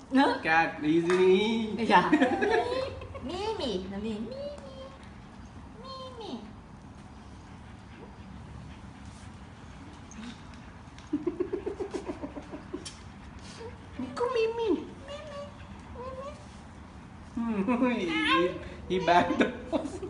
Cat, easy. Yeah. Mimi. Mimi. Mimi. Come Mimi. Mimi. He backed up.